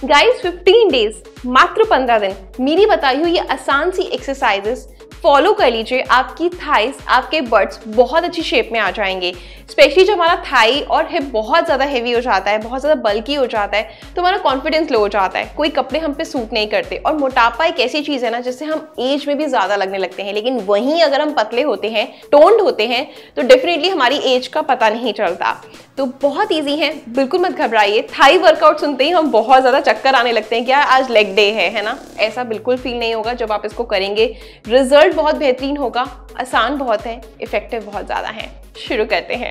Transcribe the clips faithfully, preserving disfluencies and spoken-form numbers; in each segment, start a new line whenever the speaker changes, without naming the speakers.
Guys fifteen days, मात्र पंद्रह दिन, मेरी बताई हुई ये आसान सी एक्सरसाइजेस फॉलो कर लीजिए। आपकी थाइस, आपके बट्स बहुत अच्छी शेप में आ जाएंगे। स्पेशली जब हमारा थाई और हिप बहुत ज़्यादा हेवी हो जाता है, बहुत ज़्यादा बल्की हो जाता है, तो हमारा कॉन्फिडेंस लो हो जाता है, कोई कपड़े हम पे सूट नहीं करते। और मोटापा एक ऐसी चीज़ है ना जिससे हम एज में भी ज़्यादा लगने लगते हैं, लेकिन वहीं अगर हम पतले होते हैं, टोन्ड होते हैं, तो डेफिनेटली हमारी एज का पता नहीं चलता। तो बहुत ईजी है, बिल्कुल मत घबराइए। थाई वर्कआउट सुनते ही हम बहुत ज़्यादा चक्कर आने लगते हैं, क्या आज लेग डे है है ना। ऐसा बिल्कुल फील नहीं होगा जब आप इसको करेंगे। रिजल्ट बहुत बेहतरीन होगा, आसान बहुत है, इफेक्टिव बहुत ज़्यादा है। शुरू करते हैं।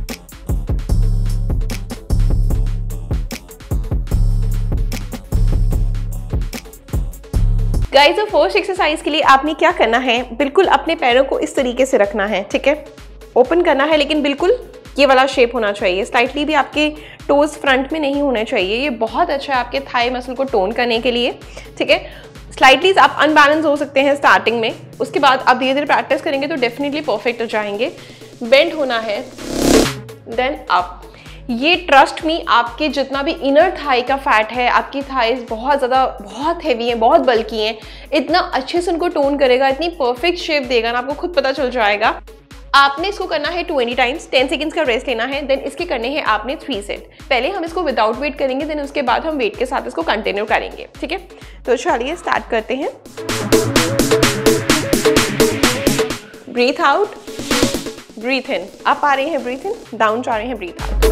गाइस, तो फर्स्ट एक्सरसाइज के लिए आपने क्या करना है, बिल्कुल अपने पैरों को इस तरीके से रखना है, ठीक है। ओपन करना है, लेकिन बिल्कुल ये वाला शेप होना चाहिए। स्लाइटली भी आपके टोज फ्रंट में नहीं होने चाहिए। ये बहुत अच्छा है आपके थाई मसल को टोन करने के लिए, ठीक है। स्लाइटली आप अनबैलेंस हो सकते हैं स्टार्टिंग में, उसके बाद आप धीरे धीरे प्रैक्टिस करेंगे तो डेफिनेटली परफेक्ट हो जाएंगे। बेंड होना है, देन अप। ये ट्रस्ट मी, आपके जितना भी इनर थाई का फैट है, आपकी थाइज बहुत ज़्यादा बहुत हैवी है, बहुत बल्की हैं, इतना अच्छे से उनको टोन करेगा, इतनी परफेक्ट शेप देगा ना, आपको खुद पता चल जाएगा। आपने इसको करना है ट्वेंटी टाइम्स, टेन सेकंड्स का रेस्ट लेना है, देन इसके करने हैं आपने थ्री सेट। पहले हम इसको विदाउट वेट करेंगे, देन उसके बाद हम वेट के साथ इसको कंटिन्यू करेंगे, ठीक है। तो चलिए स्टार्ट करते हैं। Breathe out, breathe in, up आ रहे हैं ब्रीथ इन, डाउन जा रहे हैं ब्रीथ आउट।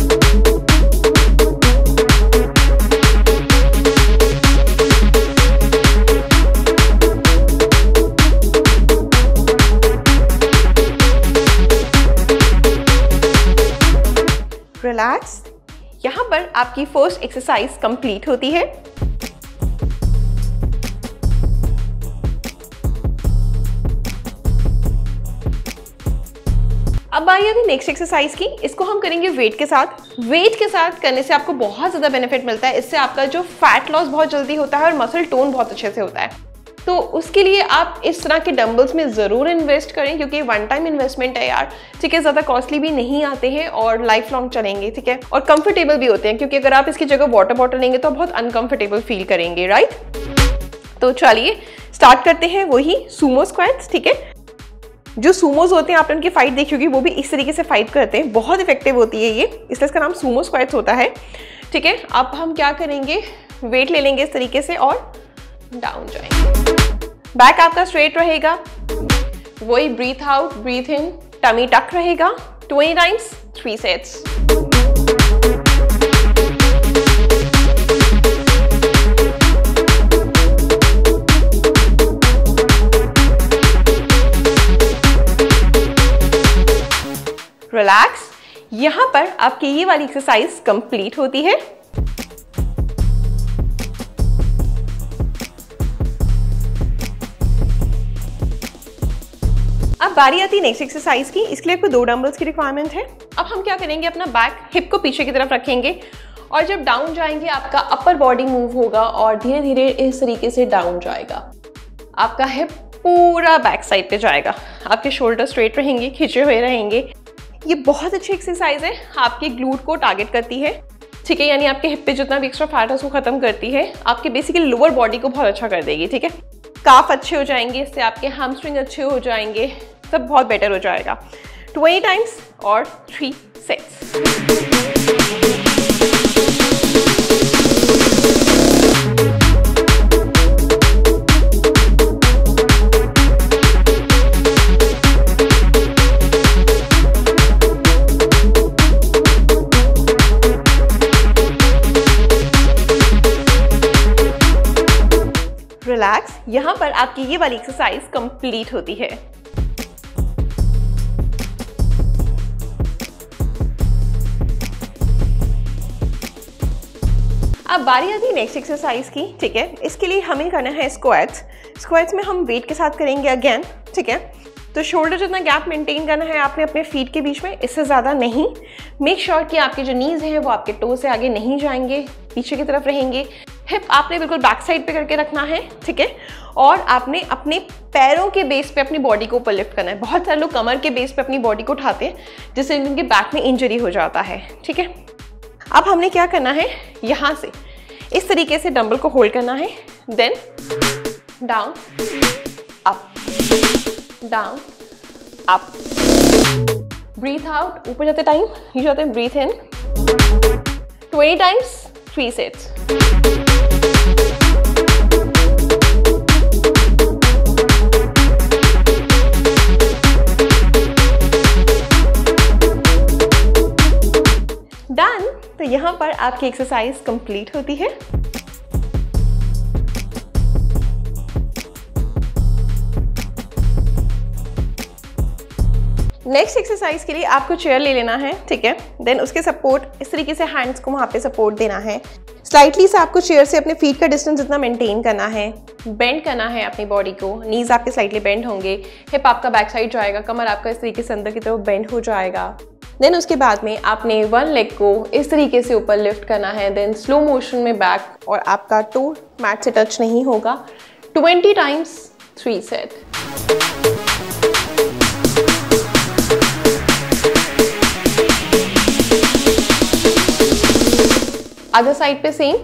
रिलैक्स। यहां पर आपकी फर्स्ट एक्सरसाइज कंप्लीट होती है। अब बारी आती नेक्स्ट एक्सरसाइज की। इसको हम करेंगे वेट के साथ। वेट के साथ करने से आपको बहुत ज़्यादा बेनिफिट मिलता है। इससे आपका जो फैट लॉस बहुत जल्दी होता है और मसल टोन बहुत अच्छे से होता है। तो उसके लिए आप इस तरह के डंबल्स में ज़रूर इन्वेस्ट करें, क्योंकि वन टाइम इन्वेस्टमेंट है यार, ठीक है। ज़्यादा कॉस्टली भी नहीं आते हैं और लाइफ लॉन्ग चलेंगे, ठीक है। और कंफर्टेबल भी होते हैं, क्योंकि अगर आप इसकी जगह वाटर बॉटल लेंगे तो बहुत अनकंफर्टेबल फील करेंगे, राइट। तो चलिए स्टार्ट करते हैं वही सूमो स्क्वाट्स, ठीक है। जो सूमोज होते हैं, आपने उनकी फाइट देखी होगी, वो भी इस तरीके से फाइट करते हैं, बहुत इफेक्टिव होती है ये, इसलिए इसका नाम सूमो स्क्वाट्स होता है, ठीक है। अब हम क्या करेंगे, वेट ले लेंगे इस तरीके से और डाउन जाएंगे। बैक आपका स्ट्रेट रहेगा, वही breathe out, breathe in, tummy tuck रहेगा। Twenty times, three sets. Relax. यहां पर आपकी ये वाली एक्सरसाइज कंप्लीट होती है। अब बारी आती है नेक्स्ट एक्सरसाइज की। इसके लिए आपको दो डंबल्स की रिक्वायरमेंट है। अब हम क्या करेंगे, अपना बैक हिप को पीछे की तरफ रखेंगे और जब डाउन जाएंगे आपका अपर बॉडी मूव होगा और धीरे धीरे इस तरीके से डाउन जाएगा। आपका हिप पूरा बैक साइड पे जाएगा, आपके शोल्डर स्ट्रेट रहेंगे, खिंचे हुए रहेंगे। ये बहुत अच्छी एक्सरसाइज है, आपके ग्लूट को टारगेट करती है, ठीक है। यानी आपके हिप पे जितना भी एक्स्ट्रा फैट है उसको खत्म करती है, आपके बेसिकली लोअर बॉडी को बहुत अच्छा कर देगी, ठीक है। काफ अच्छे हो जाएंगे, इससे आपके हैमस्ट्रिंग अच्छे हो जाएंगे, सब बहुत बेटर हो जाएगा। ट्वेंटी टाइम्स और थ्री सेट्स। रिलैक्स। यहां पर आपकी ये वाली एक्सरसाइज कंप्लीट होती है। अब बारी आती है नेक्स्ट एक्सरसाइज की, ठीक है। इसके लिए हमें करना है स्क्वाट्स। स्क्वाट्स में हम वेट के साथ करेंगे अगेन, ठीक है। तो शोल्डर जितना गैप मेंटेन करना है आपने अपने फीट के बीच में, इससे ज़्यादा नहीं। मेक श्योर कि आपके जो नीज हैं वो आपके टो से आगे नहीं जाएंगे, पीछे की तरफ रहेंगे। हिप आपने बिल्कुल बैक साइड पे करके रखना है, ठीक है। और आपने अपने पैरों के बेस पे अपनी बॉडी को ऊपर लिफ्ट करना है। बहुत सारे लोग कमर के बेस पे अपनी बॉडी को उठाते हैं, जिससे उनके बैक में इंजरी हो जाता है, ठीक है। अब हमने क्या करना है, यहाँ से इस तरीके से डंबल को होल्ड करना है, then down up down up, breathe out, ऊपर जाते टाइम ये जाते हैं breathe in, twenty times, three sets. Done. तो यहाँ पर आपकी एक्सरसाइज कंप्लीट होती है। नेक्स्ट एक्सरसाइज के लिए आपको चेयर ले लेना है, ठीक है। देन उसके सपोर्ट इस तरीके से हैंड्स को वहाँ पे सपोर्ट देना है। स्लाइटली से आपको चेयर से अपने फीट का डिस्टेंस इतना मेंटेन करना है, बेंड करना है अपनी बॉडी को, नीज आपके स्लाइटली बेंड होंगे, हिप आपका बैक साइड जाएगा, कमर आपका इस तरीके से अंदर की तरफ बेंड हो जाएगा। देन उसके बाद में आपने वन लेग को इस तरीके से ऊपर लिफ्ट करना है, देन स्लो मोशन में बैक, और आपका टो मैट से टच नहीं होगा, twenty times, three set. Other side पे सेम,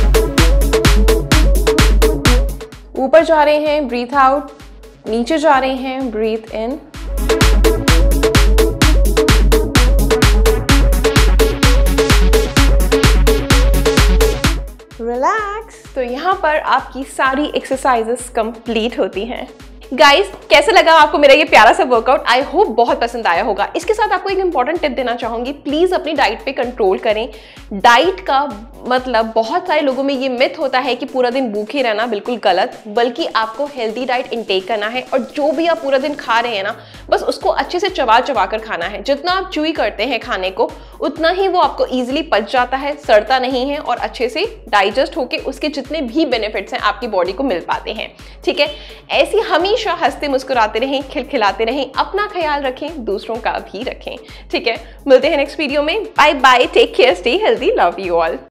ऊपर जा रहे हैं, ब्रीथ आउट, नीचे जा रहे हैं, ब्रीथ इन, रिलैक्स। तो यहाँ पर आपकी सारी एक्सरसाइजेस कंप्लीट होती हैं। गाइस, कैसा लगा आपको मेरा ये प्यारा सा वर्कआउट? आई होप बहुत पसंद आया होगा। इसके साथ आपको एक इंपॉर्टेंट टिप देना चाहूंगी, प्लीज अपनी डाइट पे कंट्रोल करें। डाइट का मतलब बहुत सारे लोगों में ये मिथ होता है कि पूरा दिन भूखे रहना, बिल्कुल गलत, बल्कि आपको हेल्दी डाइट इंटेक करना है, और जो भी आप पूरा दिन खा रहे हैं ना, बस उसको अच्छे से चबा चबा कर खाना है। जितना आप च्यूई करते हैं खाने को, उतना ही वो आपको ईजिली पच जाता है, सड़ता नहीं है, और अच्छे से डाइजेस्ट होके उसके जितने भी बेनिफिट्स हैं आपकी बॉडी को मिल पाते हैं, ठीक है। ऐसी हमेशा हंसते मुस्कुराते रहें, खिलखिलाते रहें, अपना ख्याल रखें, दूसरों का भी रखें, ठीक है। मिलते हैं नेक्स्ट वीडियो में। Bye bye, take care, stay healthy, love you all.